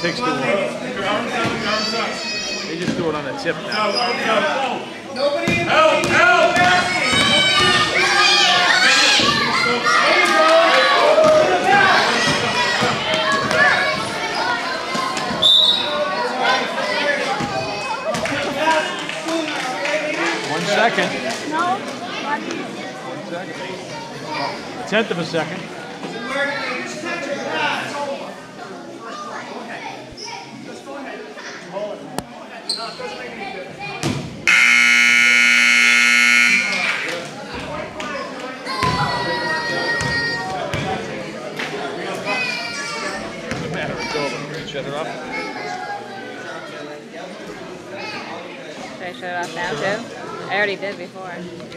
takes too long. They just do it on the tip now. Nobody in the help! 1 second. No. 1 second. A tenth of a second. Doesn't matter. It's over. Shut it off. Should I shut it off now too? I already did before.